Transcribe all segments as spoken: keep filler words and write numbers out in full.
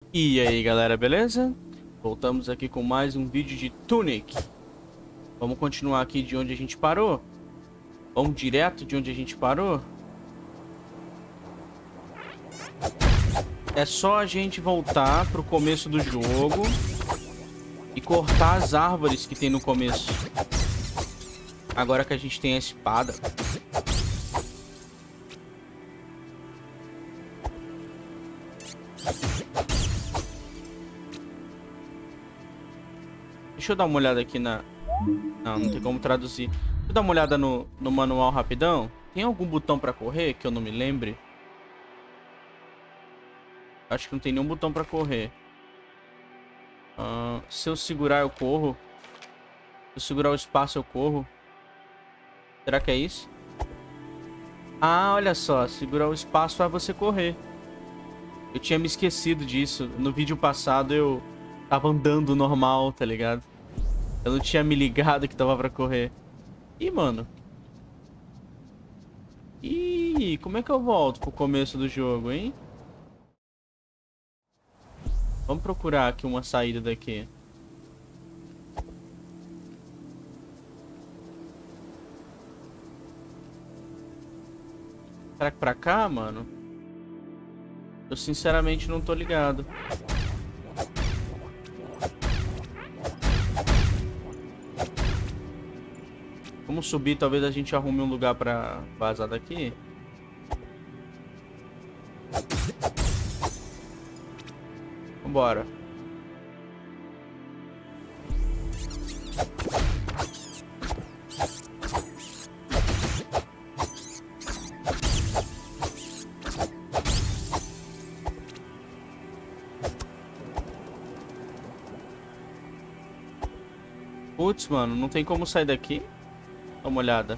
E aí galera, beleza? Voltamos aqui com mais um vídeo de Tunic. Vamos continuar aqui de onde a gente parou? Vamos direto de onde a gente parou? É só a gente voltar pro começo do jogo e cortar as árvores que tem no começo. Agora que a gente tem a espada. Deixa eu dar uma olhada aqui na... Não, não tem como traduzir. Deixa eu dar uma olhada no, no manual rapidão. Tem algum botão pra correr que eu não me lembre? Acho que não tem nenhum botão pra correr. Uh, se eu segurar, eu corro. Se eu segurar o espaço, eu corro. Será que é isso? Ah, olha só. Segurar o espaço faz você correr. Eu tinha me esquecido disso. No vídeo passado eu tava andando normal, tá ligado? Eu não tinha me ligado que tava pra correr. Ih, mano. Ih, como é que eu volto pro começo do jogo, hein? Vamos procurar aqui uma saída daqui. Será que pra cá, mano? Eu sinceramente não tô ligado. Vamos subir, talvez a gente arrume um lugar pra vazar daqui. Vambora. Putz, mano, não tem como sair daqui. Dá uma olhada.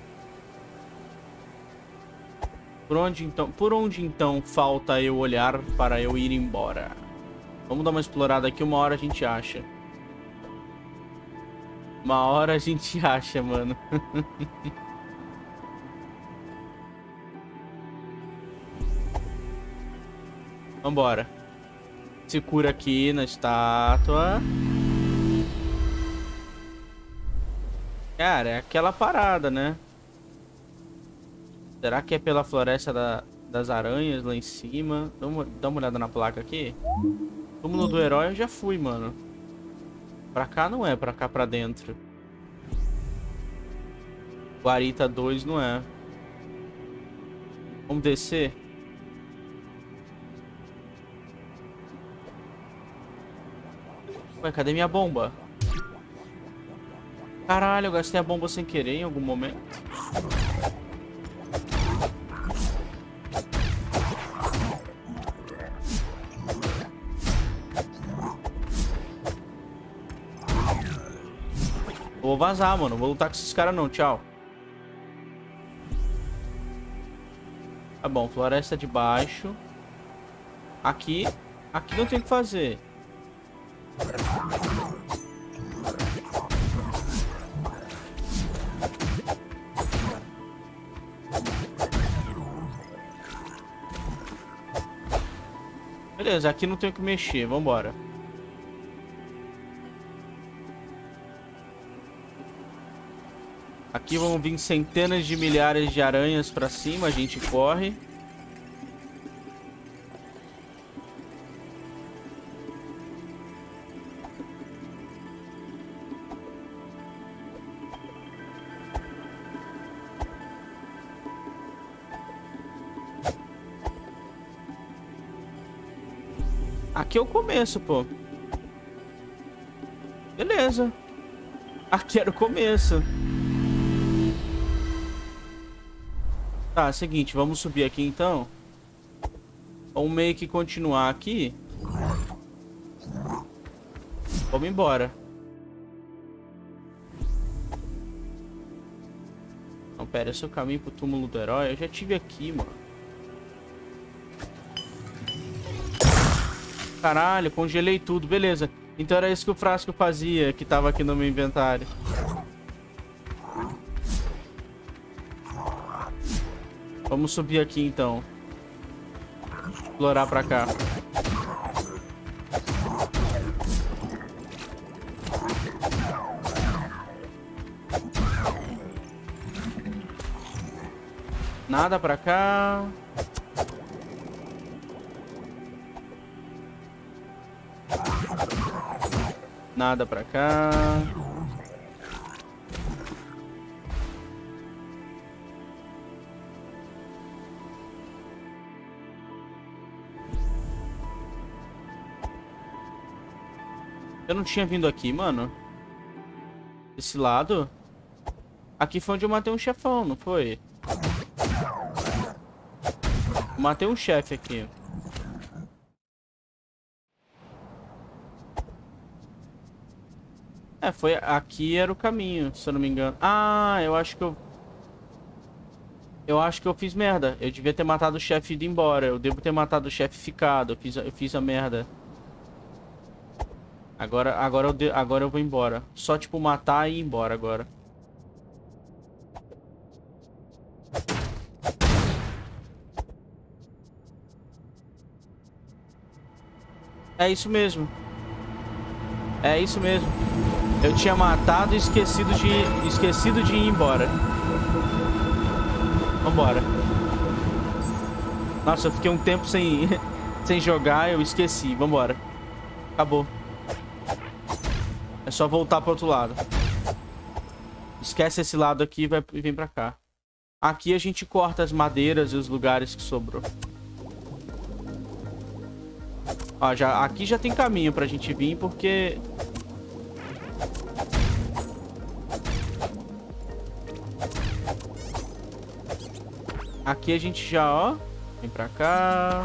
Por onde então, por onde então falta eu olhar para eu ir embora? Vamos dar uma explorada aqui, uma hora a gente acha. Uma hora a gente acha, mano. Vambora. Se cura aqui na estátua. Cara, é aquela parada, né? Será que é pela floresta da, das aranhas lá em cima? Dá uma, dá uma olhada na placa aqui. Túmulo do herói eu já fui, mano. Pra cá não é, pra cá pra dentro. Guarita dois não é. Vamos descer? Ué, cadê minha bomba? Caralho, eu gastei a bomba sem querer em algum momento. Vou vazar, mano. Vou lutar com esses caras não. Tchau. Tá bom, floresta de baixo. Aqui. Aqui não tem o que fazer. Beleza, aqui não tem o que mexer. Vambora. Aqui vão vir centenas de milhares de aranhas pra cima. A gente corre. Aqui é o começo, pô. Beleza. Aqui era o começo. Tá, é o seguinte, vamos subir aqui então. Vamos meio que continuar aqui. Vamos embora. Não, pera, esse é o caminho pro túmulo do herói. Eu já tive aqui, mano. Caralho, congelei tudo, beleza. Então era isso que o frasco fazia, que tava aqui no meu inventário. Vamos subir aqui então. Explorar pra cá. Nada pra cá. Nada pra cá. Eu não tinha vindo aqui, mano. Desse lado. Aqui foi onde eu matei um chefão, não foi? Matei um chefe aqui. É, foi... Aqui era o caminho, se eu não me engano. Ah, eu acho que eu... Eu acho que eu fiz merda. Eu devia ter matado o chefe e ido embora. Eu devo ter matado o chefe e ficado. Eu fiz, eu fiz a merda. Agora, agora, eu de... agora eu vou embora. Só, tipo, matar e ir embora agora. É isso mesmo. É isso mesmo. Eu tinha matado e esquecido de, esquecido de ir embora. Vambora. Nossa, eu fiquei um tempo sem, sem jogar, eu esqueci. Vambora. Acabou. É só voltar pro outro lado. Esquece esse lado aqui e vai, vem pra cá. Aqui a gente corta as madeiras e os lugares que sobrou. Ó, já, aqui já tem caminho pra gente vir, porque... Aqui a gente já, ó... Vem pra cá...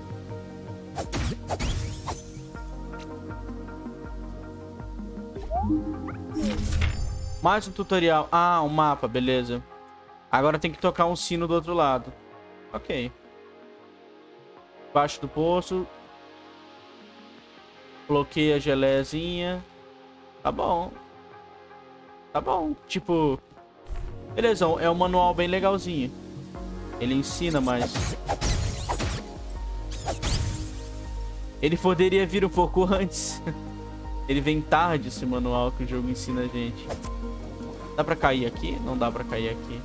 Mais um tutorial. Ah, um mapa, beleza. Agora tem que tocar um sino do outro lado. Ok. Baixo do poço. Bloqueia a geleiazinha. Tá bom. Tá bom. Tipo... Beleza, é um manual bem legalzinho. Ele ensina, mas... Ele poderia vir um pouco antes. Ele vem tarde, esse manual que o jogo ensina a gente. Dá pra cair aqui? Não dá pra cair aqui.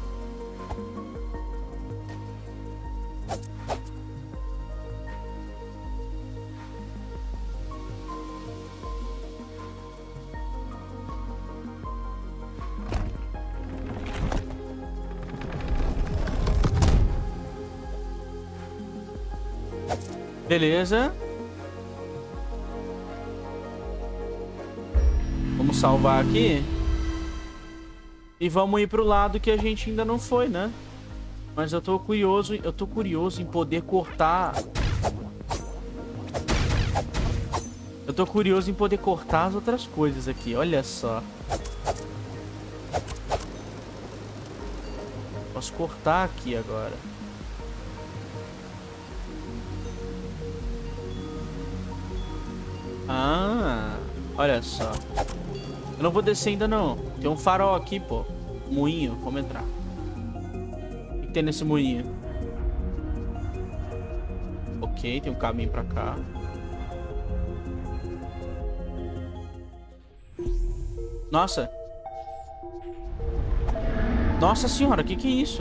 Beleza. Vamos salvar aqui. E vamos ir pro lado que a gente ainda não foi, né? Mas eu tô curioso, eu tô curioso em poder cortar. Eu tô curioso em poder cortar as outras coisas aqui, olha só. Posso cortar aqui agora. Ah, olha só. Eu não vou descer ainda não. Tem um farol aqui, pô. Moinho, vamos entrar. O que tem nesse moinho? Ok, tem um caminho pra cá. Nossa. Nossa senhora, o que que é isso?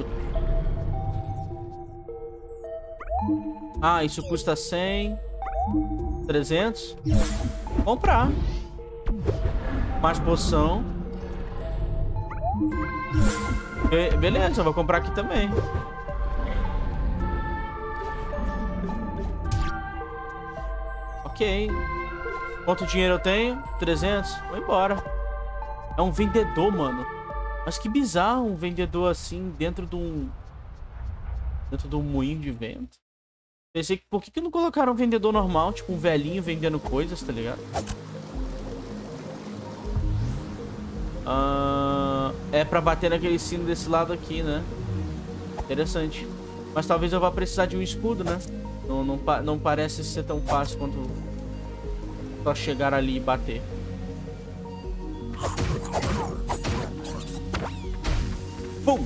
Ah, isso custa cem. trezentos. Comprar. Mais poção. Be beleza, eu vou comprar aqui também. Ok. Quanto dinheiro eu tenho? trezentos. Vou embora. É um vendedor, mano. Mas que bizarro um vendedor assim dentro de um... Dentro de um moinho de vento. Pensei que... Por que que não colocaram um vendedor normal? Tipo um velhinho vendendo coisas, tá ligado? Ah, é pra bater naquele sino desse lado aqui, né? Interessante. Mas talvez eu vá precisar de um escudo, né? Não, não, não parece ser tão fácil quanto só chegar ali e bater. Pum!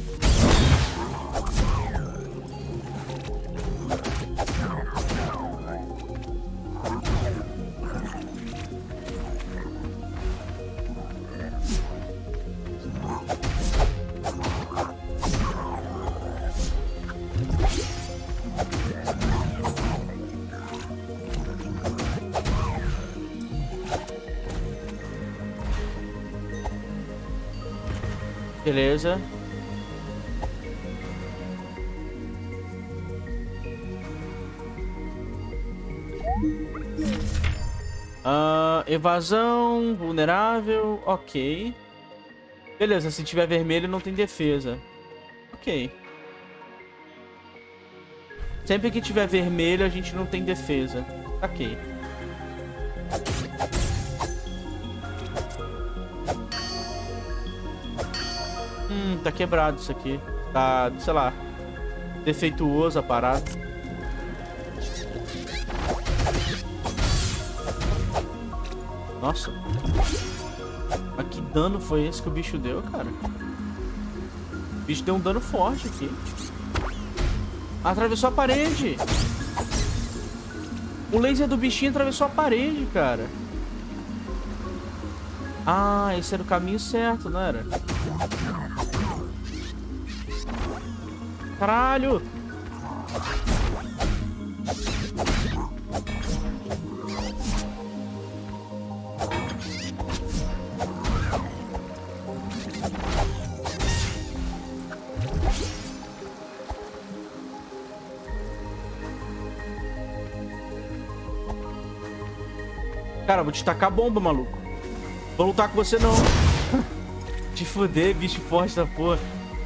Beleza. Uh, evasão, vulnerável, ok. Beleza, se tiver vermelho não tem defesa. Ok. Sempre que tiver vermelho a gente não tem defesa. Ok. Hum, tá quebrado isso aqui. Tá, sei lá, defeituoso a parada. Nossa. Mas que dano foi esse que o bicho deu, cara? O bicho deu um dano forte aqui. Atravessou a parede. O laser do bichinho atravessou a parede, cara. Ah, esse era o caminho certo, não era? Caralho! Cara, vou te tacar bomba, maluco. Vou lutar com você, não. Te fuder, bicho forte da porra.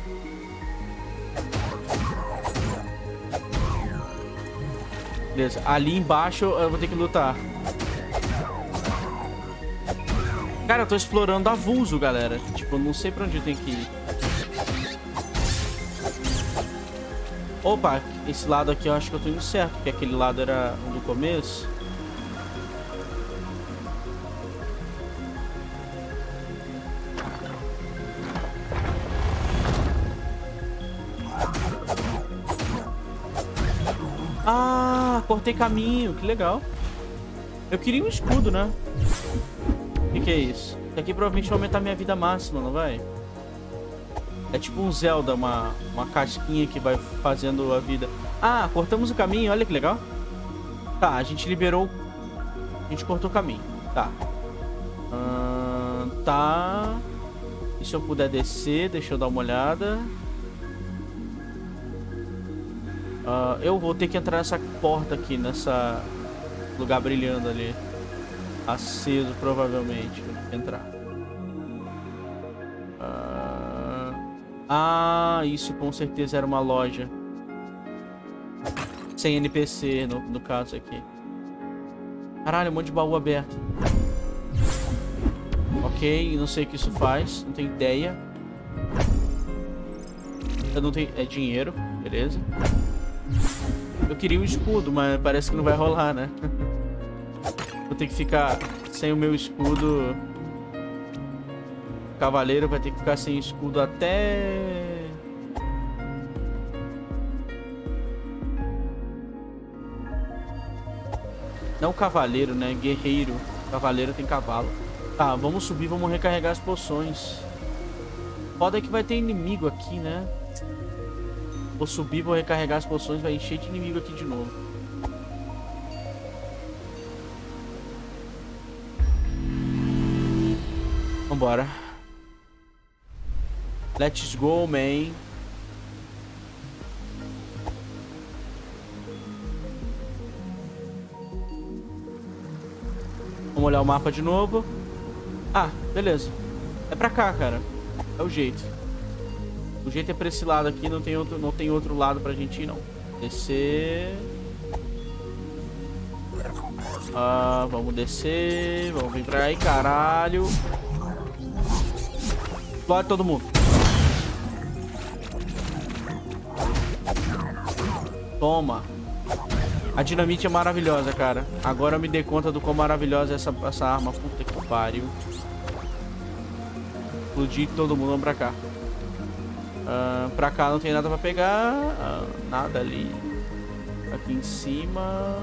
Beleza, ali embaixo eu vou ter que lutar. Cara, eu tô explorando avulso, galera. Tipo, eu não sei pra onde eu tenho que ir. Opa, esse lado aqui eu acho que eu tô indo certo, porque aquele lado era do começo. Ah, cortei caminho, que legal. Eu queria um escudo, né? O que, que é isso? Isso aqui provavelmente vai aumentar minha vida máxima, não vai? É tipo um Zelda, uma, uma casquinha que vai fazendo a vida. Ah, cortamos o caminho, olha que legal. Tá, a gente liberou. A gente cortou o caminho. Tá. Ah, tá. E se eu puder descer, deixa eu dar uma olhada. Uh, eu vou ter que entrar nessa porta aqui, nessa lugar brilhando ali. Aceso, provavelmente. Vou ter que entrar. Uh... Ah, isso com certeza era uma loja. Sem N P C, no, no caso aqui. Caralho, um monte de baú aberto. Ok, não sei o que isso faz. Não tenho ideia. Eu não tenho... É dinheiro, beleza. Eu queria um escudo, mas parece que não vai rolar, né? Vou ter que ficar sem o meu escudo. O cavaleiro vai ter que ficar sem escudo até... Não cavaleiro, né? Guerreiro. Cavaleiro tem cavalo. Tá, vamos subir, vamos recarregar as poções. Foda é que vai ter inimigo aqui, né? Vou subir, vou recarregar as poções, vai encher de inimigo aqui de novo. Vambora. Let's go, man. Vamos olhar o mapa de novo. Ah, beleza. É pra cá, cara. É o jeito. O jeito é pra esse lado aqui, não tem outro, não tem outro lado pra gente ir, não. Descer. Ah, vamos descer. Vamos vir pra aí, caralho. Explode todo mundo. Toma. A dinamite é maravilhosa, cara. Agora eu me dei conta do quão maravilhosa é essa, essa arma. Puta que pariu. Explodir todo mundo, vamos pra cá. Uh, pra cá não tem nada pra pegar. Uh, nada ali. Aqui em cima.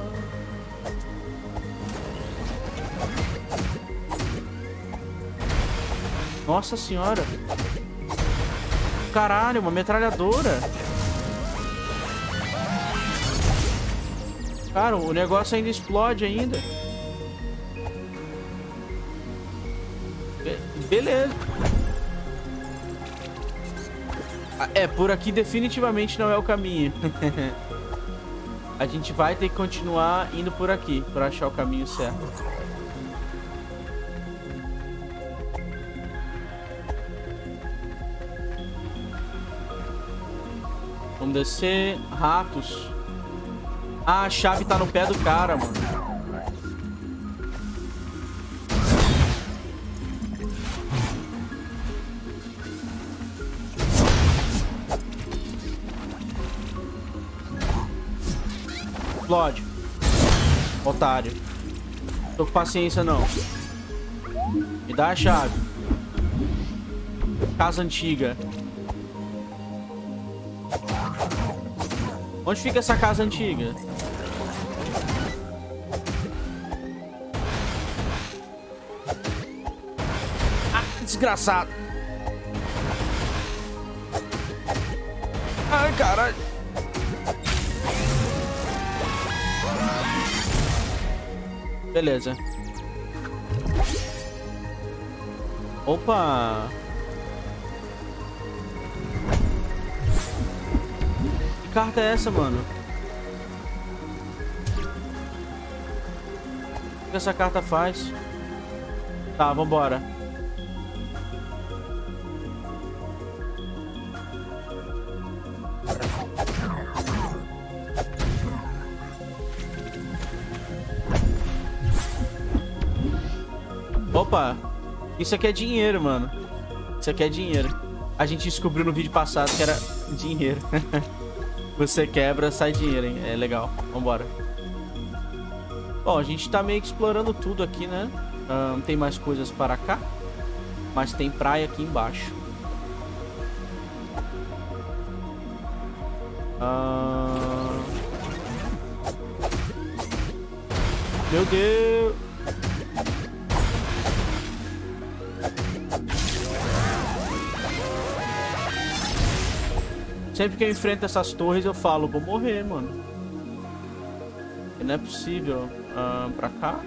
Nossa senhora. Caralho, uma metralhadora. Cara, o negócio ainda explode ainda. Be- beleza. Ah, é, por aqui definitivamente não é o caminho. A gente vai ter que continuar indo por aqui para achar o caminho certo. Vamos descer. Ratos. Ah, a chave tá no pé do cara, mano. Explode. Otário. Tô com paciência, não. Me dá a chave. Casa antiga. Onde fica essa casa antiga? Ah, desgraçado. Ai, caralho. Beleza. Opa. Que carta é essa, mano? O que essa carta faz? Tá, vambora. Opa, isso aqui é dinheiro, mano. Isso aqui é dinheiro. A gente descobriu no vídeo passado que era dinheiro. Você quebra, sai dinheiro, hein? É legal. Vambora. Bom, a gente tá meio que explorando tudo aqui, né? Não tem mais coisas para cá. Mas tem praia aqui embaixo. Ah... Meu Deus! Sempre que eu enfrento essas torres, eu falo, vou morrer, mano. Não é possível. Ah, pra cá?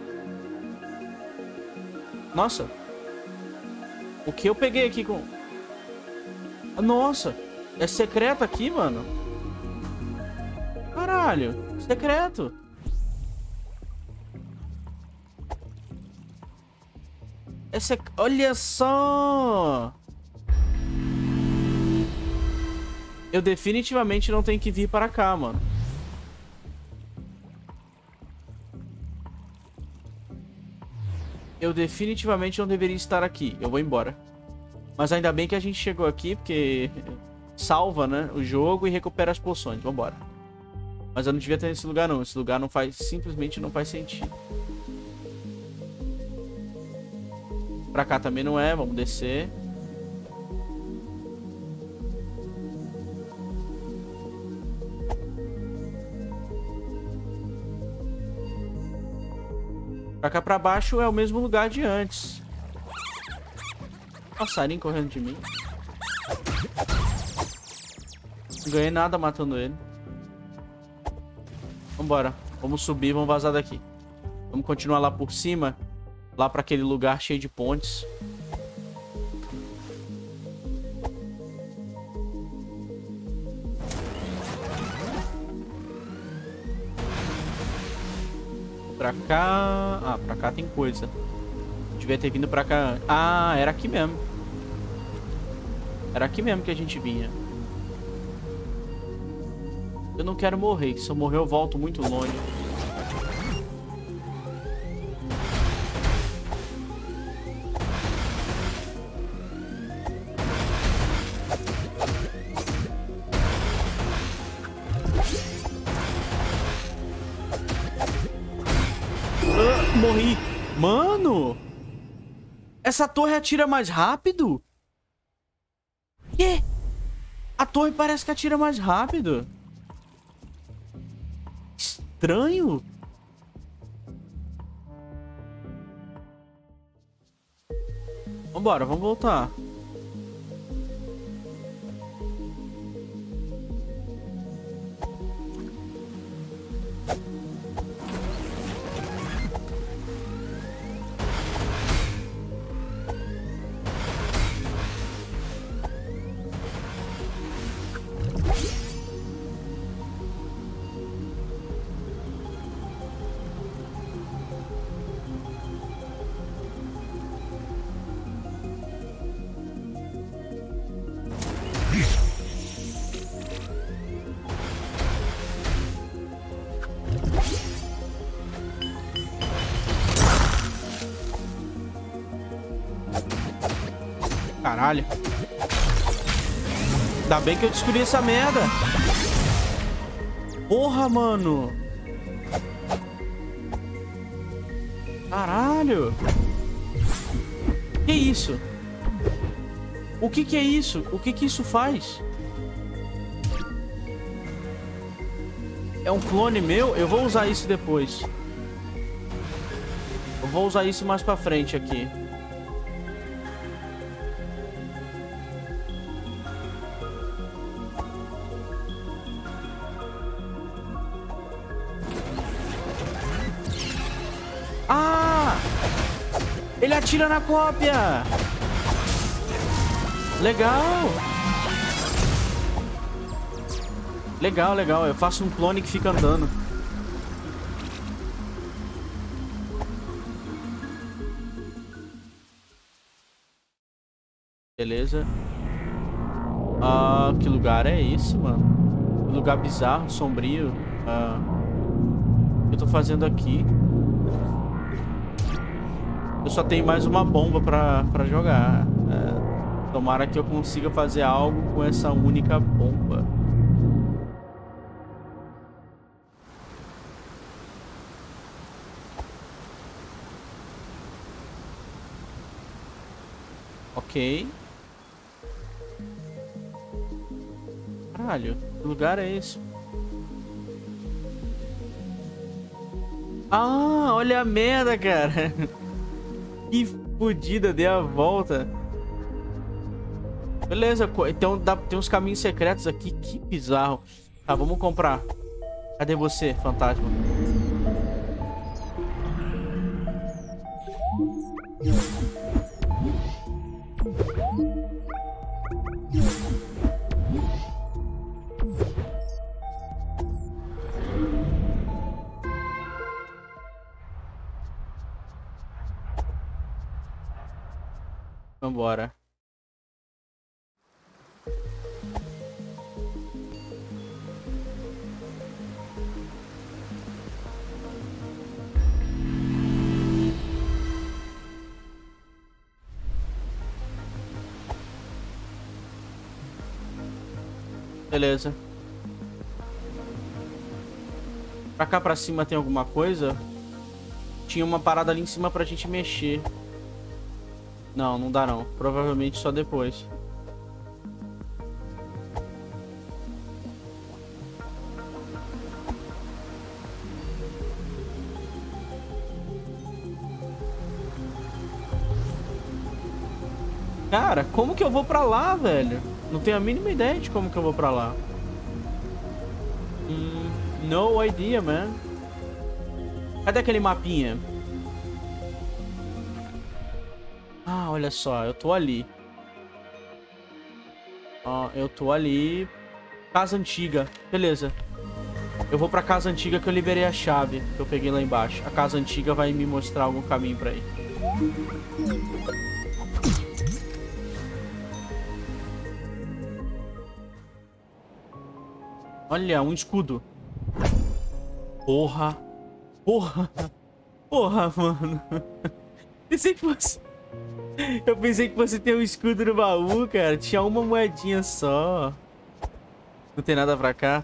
Nossa. O que eu peguei aqui com... Nossa. É secreto aqui, mano? Caralho. Secreto. É sec... Olha só. Eu definitivamente não tenho que vir para cá, mano. Eu definitivamente não deveria estar aqui. Eu vou embora. Mas ainda bem que a gente chegou aqui, porque salva, né, o jogo e recupera as poções. Vambora. Mas eu não devia ter nesse lugar, não. Esse lugar não faz... Simplesmente não faz sentido. Pra cá também não é. Vamos descer. Pra cá pra baixo é o mesmo lugar de antes. Passarinho correndo de mim. Não ganhei nada matando ele. Vambora. Vamos subir, vamos vazar daqui. Vamos continuar lá por cima. Lá pra aquele lugar cheio de pontes. Pra cá... Ah, pra cá tem coisa. Devia ter vindo pra cá. Ah, era aqui mesmo. Era aqui mesmo que a gente vinha. Eu não quero morrer. Se eu morrer eu volto muito longe. Morri. Mano! Essa torre atira mais rápido? Quê? A torre parece que atira mais rápido. Estranho. Vambora, vamos voltar. Caralho. Ainda bem que eu descobri essa merda. Porra, mano. Caralho. Que isso? O que que é isso? O que que isso faz? É um clone meu? Eu vou usar isso depois. Eu vou usar isso mais pra frente aqui. Ah! Ele atira na cópia! Legal! Legal, legal. Eu faço um clone que fica andando. Beleza. Ah, que lugar é esse, mano? Que lugar bizarro, sombrio. Ah, o que eu tô fazendo aqui? Eu só tenho mais uma bomba pra, pra jogar. É, tomara que eu consiga fazer algo com essa única bomba. Ok. Caralho, que lugar é esse? Ah, olha a merda, cara. Que fodida, dei a volta. Beleza, então dá, tem uns caminhos secretos aqui. Que bizarro. Tá, vamos comprar. Cadê você, fantasma? Vambora. Beleza. Pra cá pra cima tem alguma coisa? Tinha uma parada ali em cima pra gente mexer. Não, não dá não. Provavelmente só depois. Cara, como que eu vou pra lá, velho? Não tenho a mínima ideia de como que eu vou pra lá. Hum, no idea, man. Cadê aquele mapinha? Ah, olha só, eu tô ali. Ó, eu tô ali. Casa antiga. Beleza. Eu vou pra casa antiga que eu liberei a chave que eu peguei lá embaixo. A casa antiga vai me mostrar algum caminho pra ir. Olha, um escudo. Porra. Porra. Porra, mano. Pensei que fosse... Eu pensei que você tem um escudo no baú, cara. Tinha uma moedinha só. Não tem nada pra cá.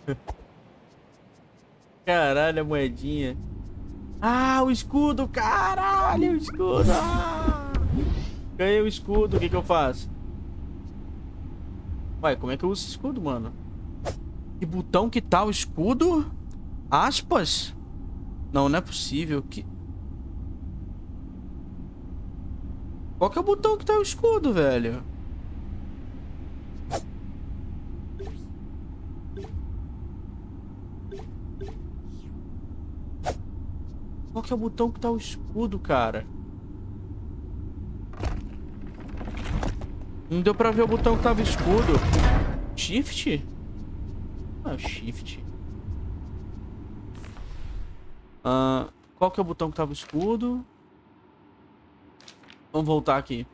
Caralho, a moedinha. Ah, o escudo, caralho, o escudo. Ah! Ganhei o escudo, o que que eu faço? Ué, como é que eu uso esse escudo, mano? Que botão que tá o escudo? Aspas? Não, não é possível. Que... Qual que é o botão que tá o escudo, velho? Qual que é o botão que tá o escudo, cara? Não deu pra ver o botão que tava o escudo. Shift? Ah, Shift. Ah, qual que é o botão que tava o escudo? Vamos voltar aqui.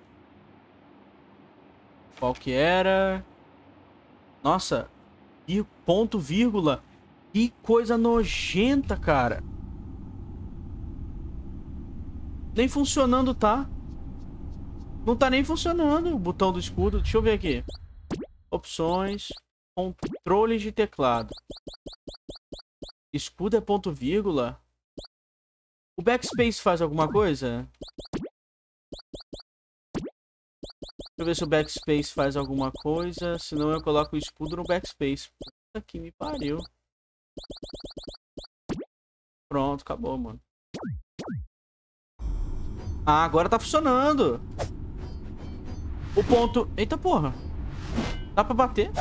Qual que era? Nossa. E ponto, vírgula. Que coisa nojenta, cara. Nem funcionando tá. Não tá nem funcionando o botão do escudo. Deixa eu ver aqui. Opções. Controles de teclado. Escudo é ponto vírgula. O backspace faz alguma coisa? Deixa eu ver se o backspace faz alguma coisa. Senão eu coloco o escudo no backspace. Puta que me pariu. Pronto, acabou, mano. Ah, agora tá funcionando. O ponto... Eita porra. Dá pra bater?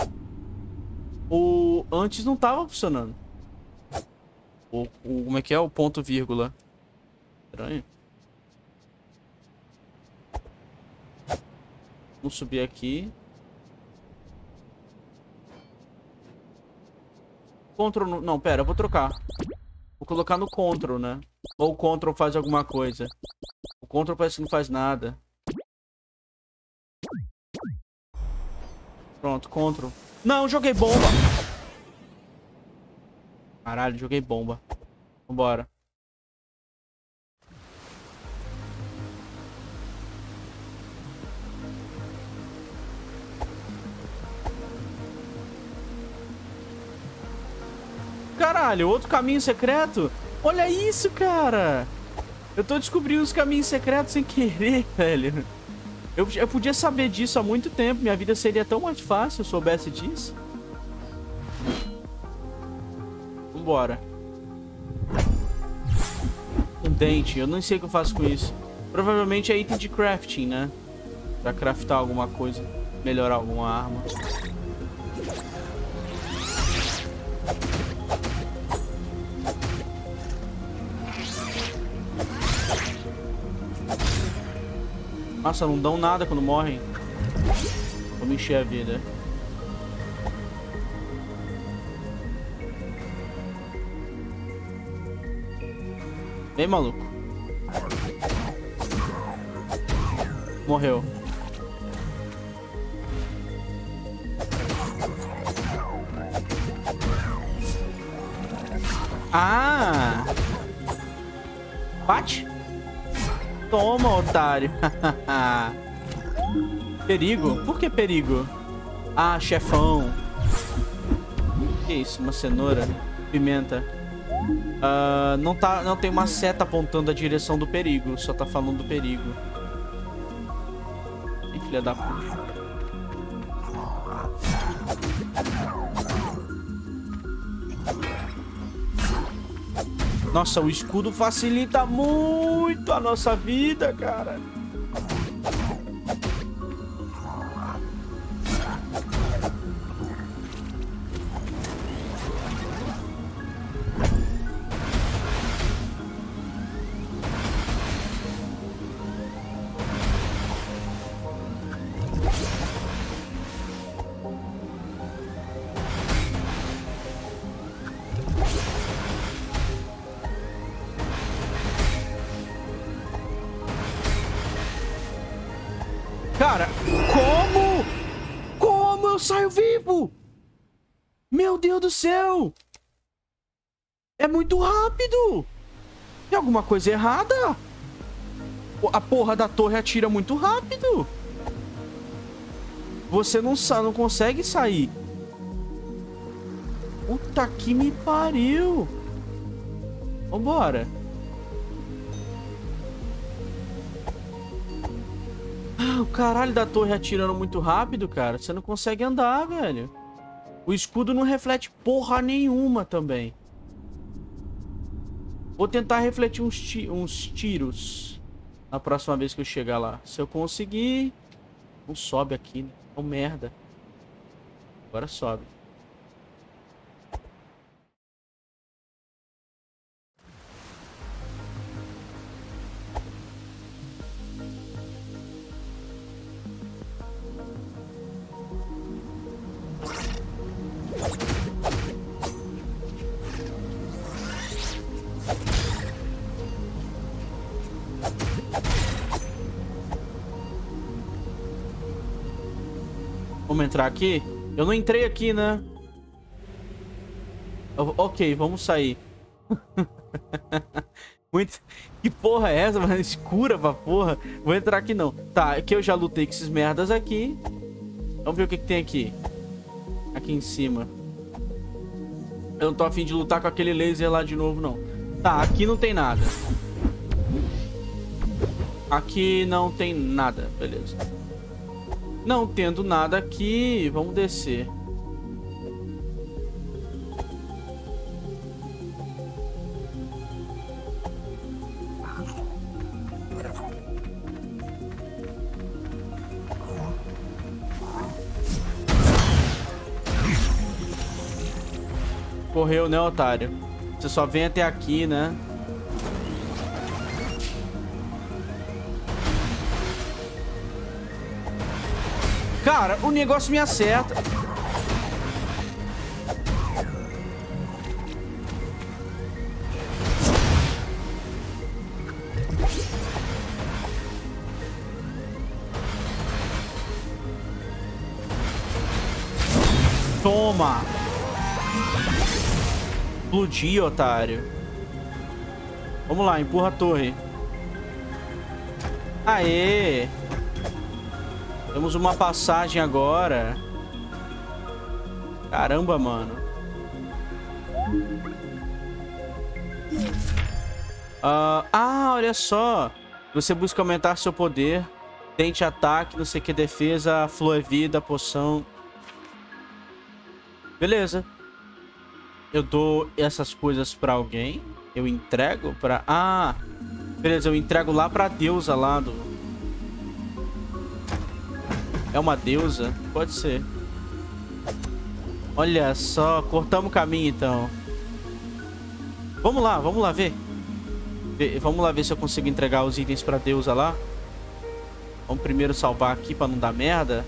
O... Antes não tava funcionando. O... o... Como é que é? O ponto vírgula. Estranho. Vamos subir aqui. Ctrl... No... Não, pera, eu vou trocar. Vou colocar no Ctrl, né? Ou o Ctrl faz alguma coisa. O Ctrl parece que não faz nada. Pronto, Ctrl. Não, joguei bomba. Caralho, joguei bomba. Vambora. Caralho, outro caminho secreto? Olha isso, cara. Eu tô descobrindo os caminhos secretos sem querer, velho. Eu, eu podia saber disso há muito tempo. Minha vida seria tão mais fácil se eu soubesse disso. Vambora. Um dente. Eu não sei o que eu faço com isso. Provavelmente é item de crafting, né? Pra craftar alguma coisa. Melhorar alguma arma. Nossa, não dão nada quando morrem. Vamos encher a vida. Vem, maluco. Morreu. Ah! Bate? Toma, otário. Perigo? Por que perigo? Ah, chefão. Que isso? Uma cenoura? Pimenta. Uh, não, tá, não tem uma seta apontando a direção do perigo. Só tá falando do perigo. Ih, filha da puta. Nossa, o escudo facilita muito a nossa vida, cara. Cara, como? Como eu saio vivo? Meu Deus do céu! É muito rápido! Tem alguma coisa errada? A porra da torre atira muito rápido! Você não, não consegue sair. Puta que me pariu! Vambora! Ah, o caralho da torre atirando muito rápido, cara. Você não consegue andar, velho. O escudo não reflete porra nenhuma também. Vou tentar refletir uns, ti uns tiros na próxima vez que eu chegar lá. Se eu conseguir... Não sobe aqui, né? É um merda. Agora sobe. Vamos entrar aqui? Eu não entrei aqui, né? Eu, ok, vamos sair. Muito... Que porra é essa, mano? Escura pra porra. Vou entrar aqui não. Tá, aqui eu já lutei com esses merdas aqui. Vamos ver o que, que tem aqui. Aqui em cima. Eu não tô afim de lutar com aquele laser lá de novo, não. Tá, aqui não tem nada. Aqui não tem nada, beleza. Não tendo nada aqui, vamos descer. Correu, né, otário? Você só vem até aqui, né? Cara, o negócio me acerta. Toma! Explodir, otário. Vamos lá, empurra a torre. Aê! Temos uma passagem agora. Caramba, mano. Uh, ah, olha só. Você busca aumentar seu poder. Tente ataque, não sei o que, defesa. Flor é vida, poção. Beleza. Eu dou essas coisas pra alguém. Eu entrego pra... Ah, beleza, eu entrego lá pra deusa lá do... É uma deusa? Pode ser. Olha só, cortamos o caminho então. Vamos lá, vamos lá ver. Vamos lá ver se eu consigo entregar os itens pra deusa lá. Vamos primeiro salvar aqui pra não dar merda.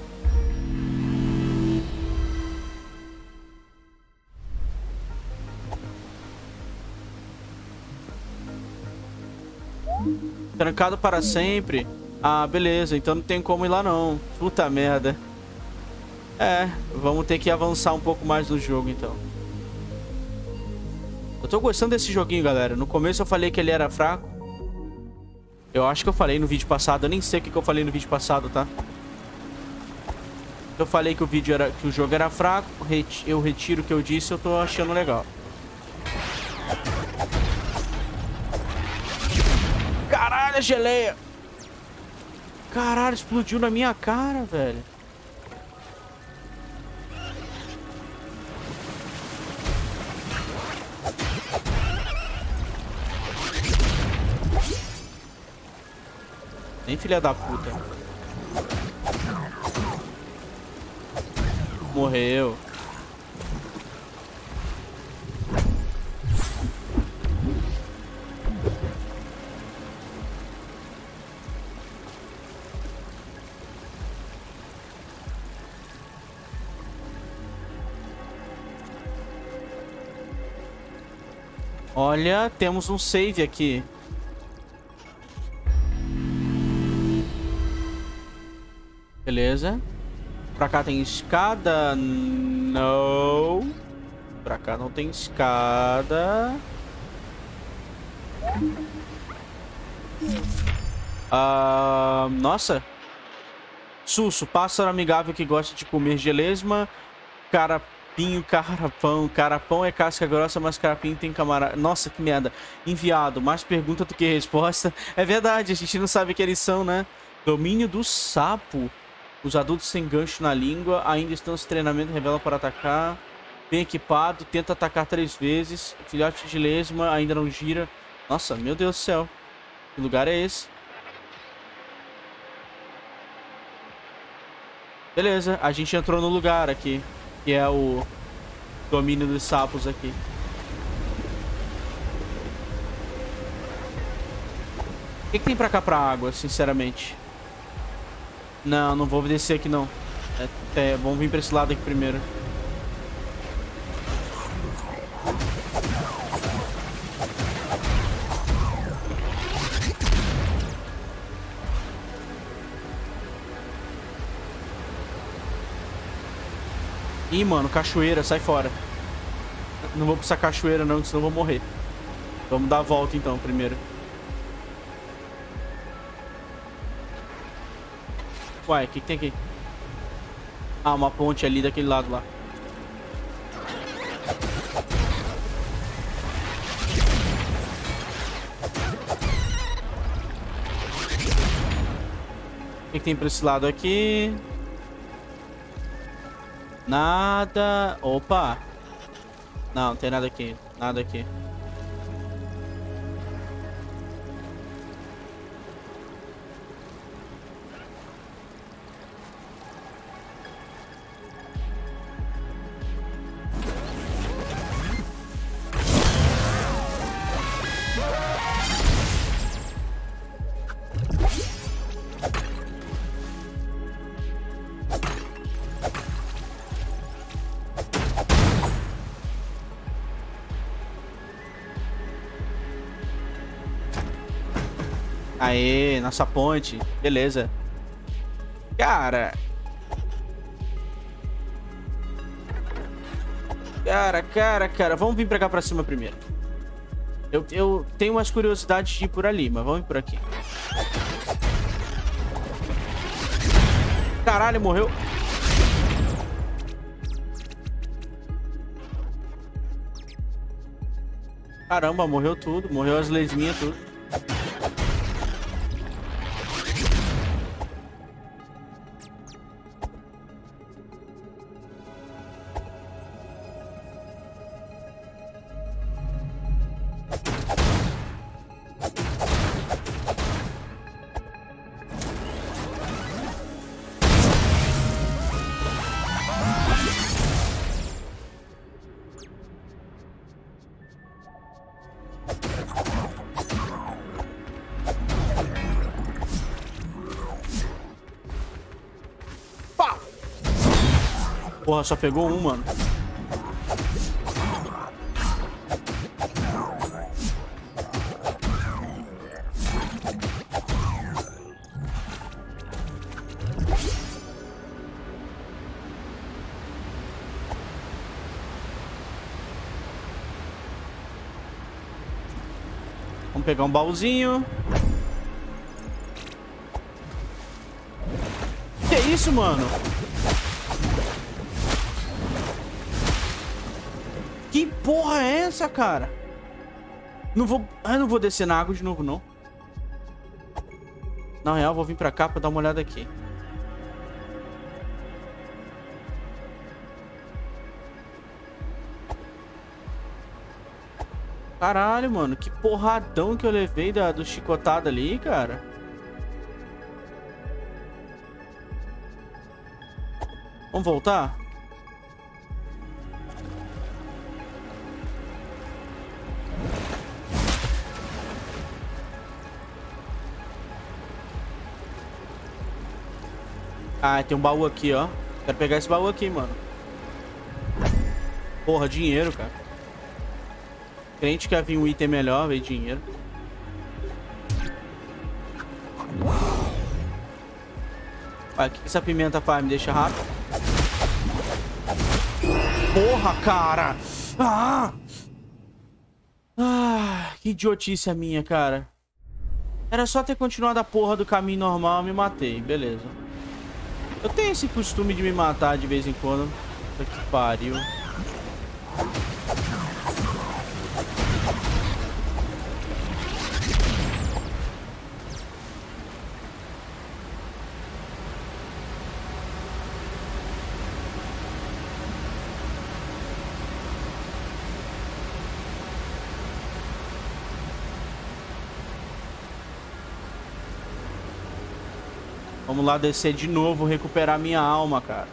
Trancado para sempre. Ah, beleza. Então não tem como ir lá não. Puta merda. É, vamos ter que avançar um pouco mais no jogo então. Eu tô gostando desse joguinho, galera. No começo eu falei que ele era fraco. Eu acho que eu falei no vídeo passado. Eu nem sei o que, que eu falei no vídeo passado, tá? Eu falei que o vídeo era, que o jogo era fraco. Eu retiro o que eu disse. Eu tô achando legal. Caralho, a geleia! Caralho, explodiu na minha cara, velho. Nem filha da puta. Morreu. Olha, temos um save aqui. Beleza. Pra cá tem escada? Não. Pra cá não tem escada. Ah, nossa. Susso, pássaro amigável que gosta de comer gelesma. Carapinho, carapão. Carapão é casca grossa, mas carapinho tem camarada. Nossa, que merda. Enviado, mais pergunta do que resposta. É verdade, a gente não sabe que eles são, né? Domínio do sapo. Os adultos sem gancho na língua ainda estão em treinamento, revela para atacar. Bem equipado, tenta atacar três vezes. Filhote de lesma ainda não gira. Nossa, meu Deus do céu. Que lugar é esse? Beleza, a gente entrou no lugar aqui. Que é o domínio dos sapos aqui. O que, que tem pra cá pra água, sinceramente? Não, não vou descer aqui não. É, é, vamos vir pra esse lado aqui primeiro. Ih, mano, cachoeira, sai fora. Não vou pra essa cachoeira não, senão eu vou morrer. Vamos dar a volta então primeiro. Uai, o que, que tem aqui? Ah, uma ponte ali daquele lado lá. O que, que tem pra esse lado aqui? Nada. Opa. Não, não tem nada aqui. Nada aqui. Aê, nossa ponte. Beleza. Cara. Cara, cara, cara. Vamos vir pra cá pra cima primeiro. Eu, eu tenho umas curiosidades de ir por ali, mas vamos ir por aqui. Caralho, morreu. Caramba, morreu tudo. Morreu as lesminhas, tudo. Porra, só pegou um, mano. Vamos pegar um baúzinho. Que isso, mano? Que porra é essa, cara? Não vou... Ah, não vou descer na água de novo, não. Na real, vou vir pra cá pra dar uma olhada aqui. Caralho, mano. Que porradão que eu levei da, do chicotado ali, cara. Vamos voltar? Ah, tem um baú aqui, ó. Quero pegar esse baú aqui, mano. Porra, dinheiro, cara. Crente quer vir um item melhor, veio dinheiro. Olha, o que essa pimenta faz? Me deixa rápido. Porra, cara! Ah! Ah, que idiotice a minha, cara. Era só ter continuado a porra do caminho normal, eu me matei. Beleza. Eu tenho esse costume de me matar de vez em quando. Puta que pariu. Vamos lá descer de novo, recuperar minha alma, cara.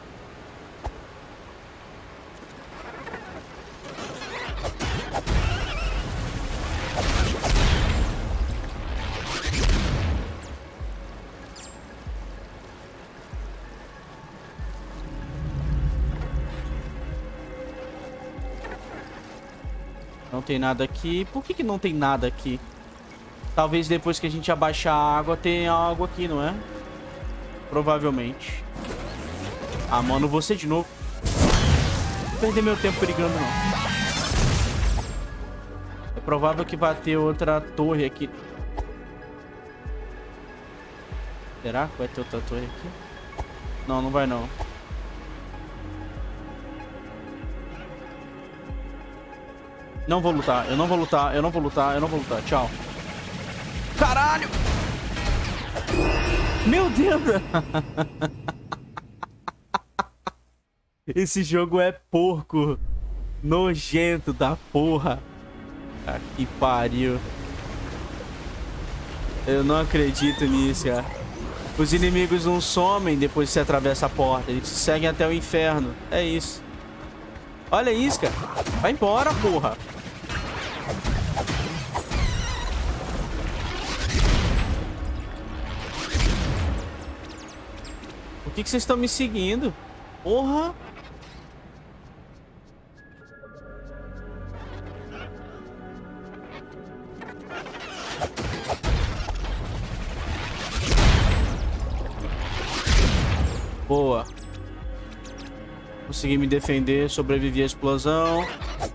Não tem nada aqui. Por que que não tem nada aqui? Talvez depois que a gente abaixar a água tenha algo aqui, não é? Provavelmente. Ah, mano, você de novo. Não vou perder meu tempo brigando, não. É provável que vai ter outra torre aqui. Será que vai ter outra torre aqui? Não, não vai não. Não vou lutar, eu não vou lutar, eu não vou lutar, eu não vou lutar. Tchau. Caralho! Meu Deus! Esse jogo é porco. Nojento da porra. Ah, que pariu. Eu não acredito nisso, cara. Os inimigos não somem depois que você atravessa a porta. Eles te seguem até o inferno. É isso. Olha isso, cara. Vai embora, porra. Por que que vocês estão me seguindo? Porra. Boa. Consegui me defender, sobrevivi à explosão.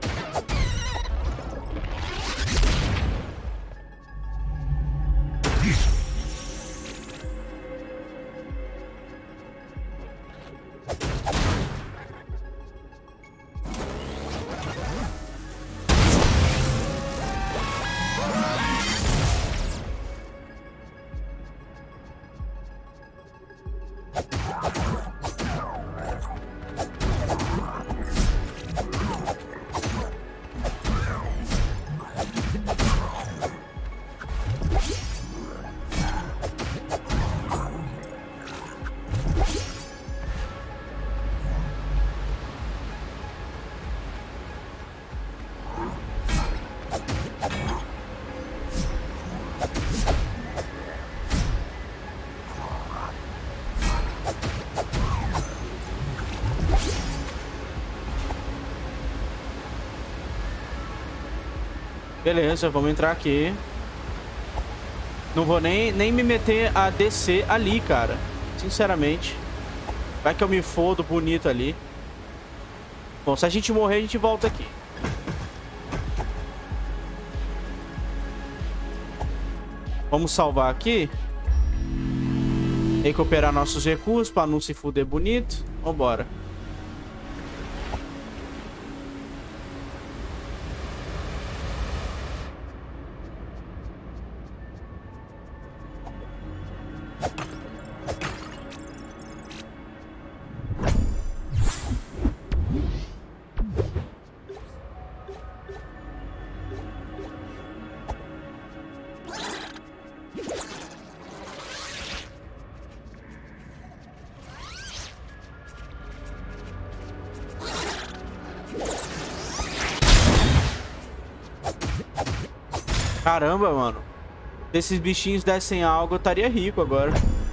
Beleza, vamos entrar aqui. Não vou nem, nem me meter a descer ali, cara. Sinceramente. Vai que eu me fodo bonito ali. Bom, se a gente morrer, a gente volta aqui. Vamos salvar aqui. Recuperar nossos recursos pra não se fuder bonito. Vambora. Caramba, mano. Se esses bichinhos dessem algo, eu estaria rico agora.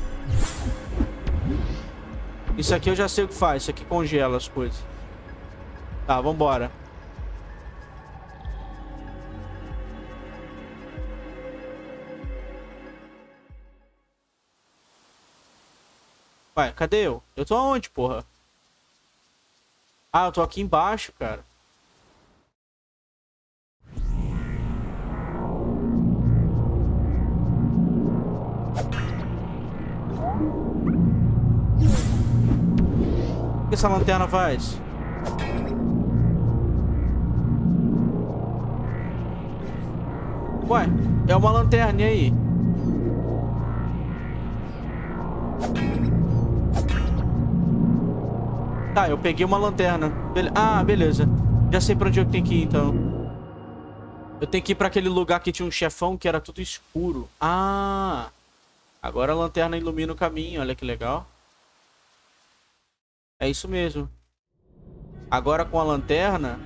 Isso aqui eu já sei o que faz. Isso aqui congela as coisas. Tá, vambora. Ué, cadê eu? Eu tô aonde, porra? Ah, eu tô aqui embaixo, cara. O que essa lanterna faz? Ué, é uma lanterna, e aí? Tá, eu peguei uma lanterna. Bele... Ah, beleza. Já sei pra onde eu tenho que ir, então. Eu tenho que ir pra aquele lugar que tinha um chefão que era tudo escuro. Ah! Agora a lanterna ilumina o caminho, olha que legal. É isso mesmo. Agora com a lanterna...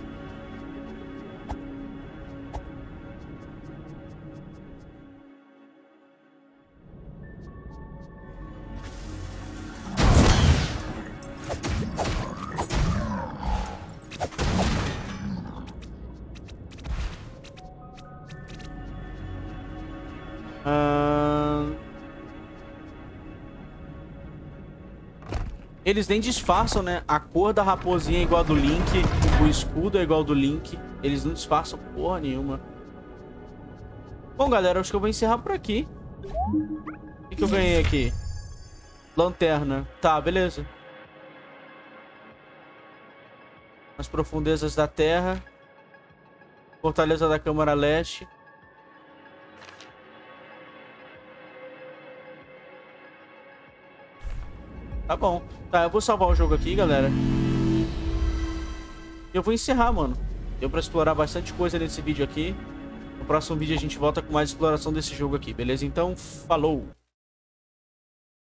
Ah... Eles nem disfarçam, né? A cor da raposinha é igual a do Link. O escudo é igual ao do Link. Eles não disfarçam porra nenhuma. Bom, galera, acho que eu vou encerrar por aqui. O que, que eu ganhei aqui? Lanterna. Tá, beleza. As profundezas da terra. Fortaleza da Câmara Leste. Tá bom. Tá, eu vou salvar o jogo aqui, galera. E eu vou encerrar, mano. Deu pra explorar bastante coisa nesse vídeo aqui. No próximo vídeo a gente volta com mais exploração desse jogo aqui, beleza? Então, falou!